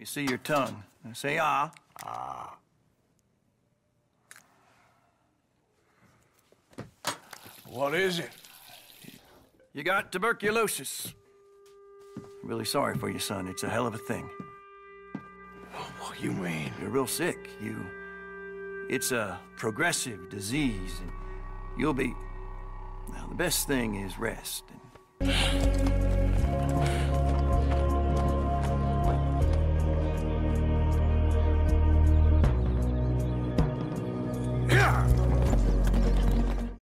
You see your tongue. Now say ah. Ah. What is it? You got tuberculosis. I'm really sorry for you, son. It's a hell of a thing. What do you mean? You're real sick. It's a progressive disease, and you'll be... Now, the best thing is rest. And